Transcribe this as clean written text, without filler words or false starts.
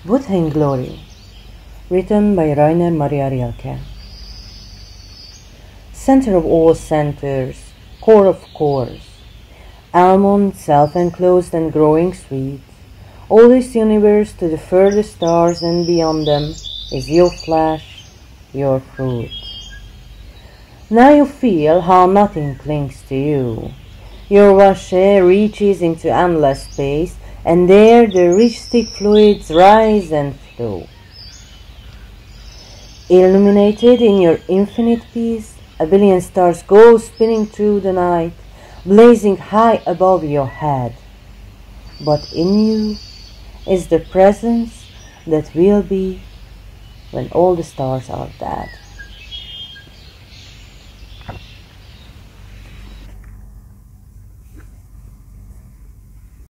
Buddha in Glory, written by Rainer Maria Rilke. Center of all centers, core of cores, almond, self-enclosed and growing sweet, all this universe to the furthest stars and beyond them is your flesh, your fruit. Now you feel how nothing clings to you. Your vache reaches into endless space, and there the rich stick fluids rise and flow. Illuminated in your infinite peace, a billion stars go spinning through the night, blazing high above your head. But in you is the presence that will be when all the stars are dead.